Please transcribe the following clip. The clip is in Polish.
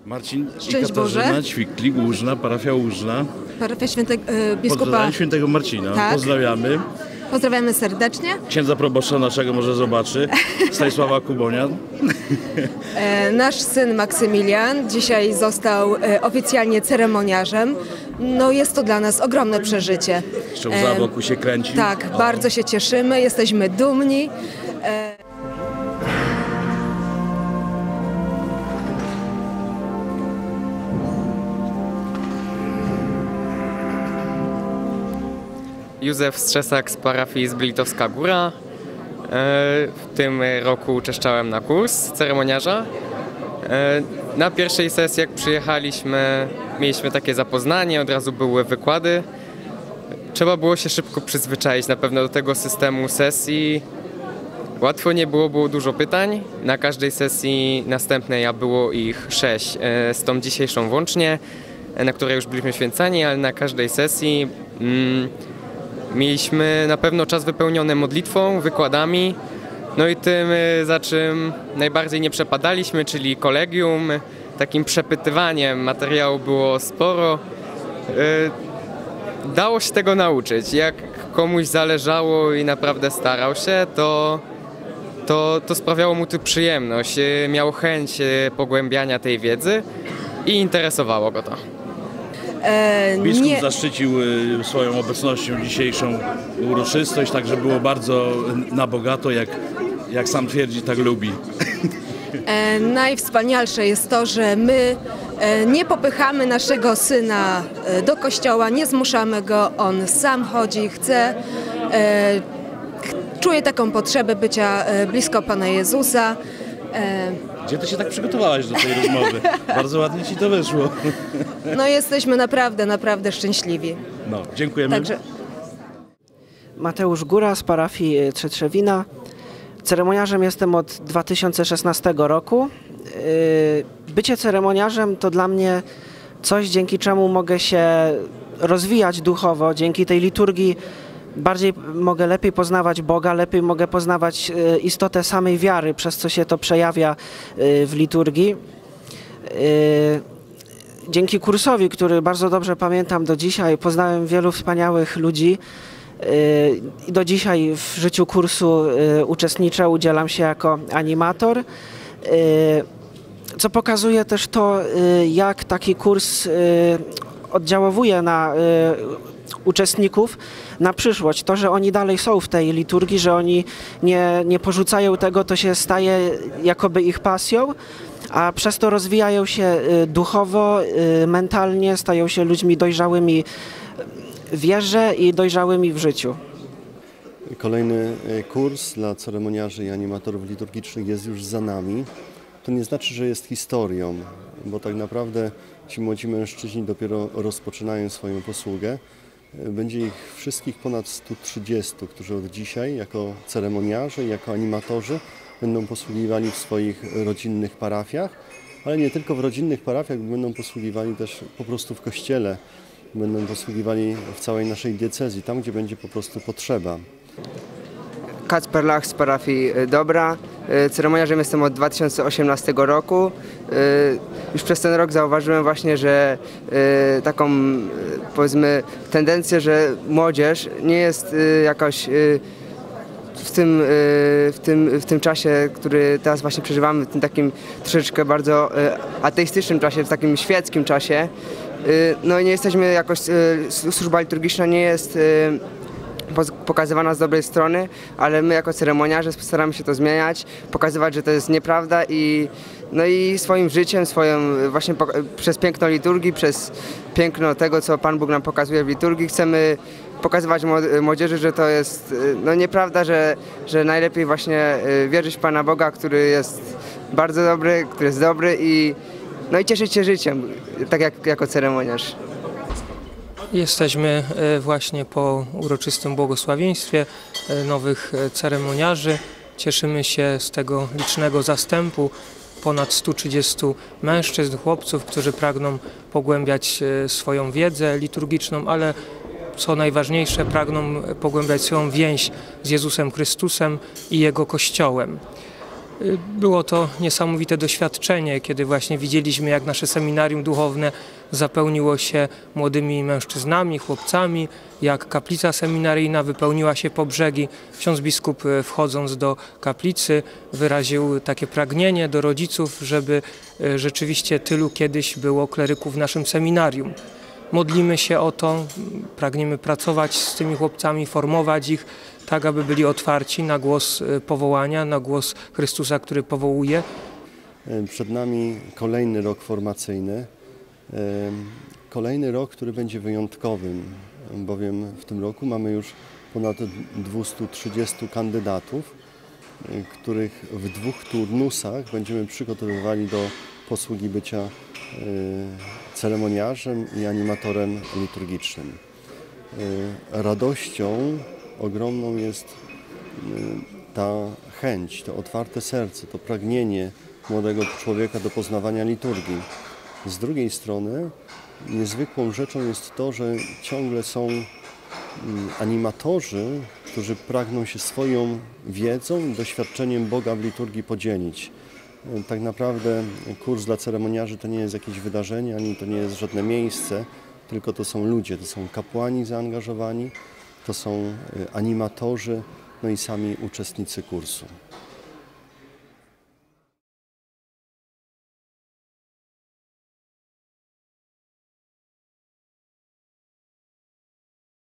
Marcin i Szczęść Katarzyna, Boże. Ćwiklik, Łużna, parafia Łużna. Parafia biskupa. Pozdrawiam świętego Marcina. Tak. Pozdrawiamy. Pozdrawiamy serdecznie. Księdza proboszcza naszego może zobaczy. Stanisława Kubonia. Nasz syn Maksymilian dzisiaj został oficjalnie ceremoniarzem. No jest to dla nas ogromne przeżycie. Jeszcze łza wokół się kręci. Tak, bardzo się cieszymy, jesteśmy dumni. Józef Strzesak z parafii Zblitowska Góra. W tym roku uczęszczałem na kurs ceremoniarza. Na pierwszej sesji, jak przyjechaliśmy, mieliśmy takie zapoznanie, od razu były wykłady. Trzeba było się szybko przyzwyczaić na pewno do tego systemu sesji. Łatwo nie było, było dużo pytań. Na każdej sesji następnej, a było ich 6, z tą dzisiejszą włącznie, na której już byliśmy święcani, ale na każdej sesji mieliśmy na pewno czas wypełniony modlitwą, wykładami, no i tym, za czym najbardziej nie przepadaliśmy, czyli kolegium. Takim przepytywaniem materiału było sporo. Dało się tego nauczyć. Jak komuś zależało i naprawdę starał się, to sprawiało mu tu przyjemność. Miał chęć pogłębiania tej wiedzy i interesowało go to. Biskup zaszczycił swoją obecnością dzisiejszą uroczystość, także było bardzo na bogato, jak sam twierdzi, tak lubi. Najwspanialsze jest to, że my nie popychamy naszego syna do kościoła, nie zmuszamy go, on sam chodzi, chce, czuje taką potrzebę bycia blisko Pana Jezusa. Gdzie ty się tak przygotowałaś do tej rozmowy? Bardzo ładnie ci to wyszło. No jesteśmy naprawdę szczęśliwi. No, dziękujemy. Także... Mateusz Góra z parafii Trzetrzewina. Ceremoniarzem jestem od 2016 roku. Bycie ceremoniarzem to dla mnie coś, dzięki czemu mogę się rozwijać duchowo. Dzięki tej liturgii mogę lepiej poznawać Boga, lepiej mogę poznawać istotę samej wiary, przez co się to przejawia w liturgii. Dzięki kursowi, który bardzo dobrze pamiętam do dzisiaj, poznałem wielu wspaniałych ludzi. I do dzisiaj w życiu kursu uczestniczę, udzielam się jako animator, co pokazuje też to, jak taki kurs oddziaływuje na uczestników na przyszłość. To, że oni dalej są w tej liturgii, że oni nie porzucają tego, to się staje jakoby ich pasją, a przez to rozwijają się duchowo, mentalnie, stają się ludźmi dojrzałymi w wierze i dojrzałymi w życiu. Kolejny kurs dla ceremoniarzy i animatorów liturgicznych jest już za nami. To nie znaczy, że jest historią, bo tak naprawdę ci młodzi mężczyźni dopiero rozpoczynają swoją posługę. Będzie ich wszystkich ponad 130, którzy od dzisiaj jako ceremoniarze i jako animatorzy będą posługiwali w swoich rodzinnych parafiach, ale nie tylko w rodzinnych parafiach, będą posługiwali też po prostu w kościele. Będą posługiwali w całej naszej diecezji, tam gdzie będzie po prostu potrzeba. Kacper Lach z parafii Dobra. Ceremoniarzem jestem od 2018 roku. Już przez ten rok zauważyłem właśnie, że taką powiedzmy tendencję, że młodzież nie jest jakoś w tym czasie, który teraz właśnie przeżywamy, w tym takim troszeczkę bardzo ateistycznym czasie, w takim świeckim czasie, no nie jesteśmy jakoś, służba liturgiczna nie jest pokazywana z dobrej strony, ale my jako ceremoniarze staramy się to zmieniać, pokazywać, że to jest nieprawda i swoim życiem, właśnie przez piękno liturgii, przez piękno tego, co Pan Bóg nam pokazuje w liturgii, chcemy pokazywać młodzieży, że to jest nieprawda, że najlepiej właśnie wierzyć w Pana Boga, który jest bardzo dobry, który jest dobry i cieszyć się życiem, tak jak jako ceremoniarz. Jesteśmy właśnie po uroczystym błogosławieństwie nowych ceremoniarzy. Cieszymy się z tego licznego zastępu ponad 130 mężczyzn, chłopców, którzy pragną pogłębiać swoją wiedzę liturgiczną, ale co najważniejsze, pragną pogłębiać swoją więź z Jezusem Chrystusem i Jego Kościołem. Było to niesamowite doświadczenie, kiedy właśnie widzieliśmy, jak nasze seminarium duchowne zapełniło się młodymi mężczyznami, chłopcami, jak kaplica seminaryjna wypełniła się po brzegi. Ksiądz biskup, wchodząc do kaplicy, wyraził takie pragnienie do rodziców, żeby rzeczywiście tylu kiedyś było kleryków w naszym seminarium. Modlimy się o to, pragniemy pracować z tymi chłopcami, formować ich, tak aby byli otwarci na głos powołania, na głos Chrystusa, który powołuje. Przed nami kolejny rok formacyjny, kolejny rok, który będzie wyjątkowym, bowiem w tym roku mamy już ponad 230 kandydatów, których w 2 turnusach będziemy przygotowywali do posługi bycia ceremoniarzem i animatorem liturgicznym. Radością ogromną jest ta chęć, to otwarte serce, to pragnienie młodego człowieka do poznawania liturgii. Z drugiej strony niezwykłą rzeczą jest to, że ciągle są animatorzy, którzy pragną się swoją wiedzą i doświadczeniem Boga w liturgii podzielić. Tak naprawdę kurs dla ceremoniarzy to nie jest jakieś wydarzenie, ani to nie jest żadne miejsce, tylko to są ludzie, to są kapłani zaangażowani, to są animatorzy, no i sami uczestnicy kursu.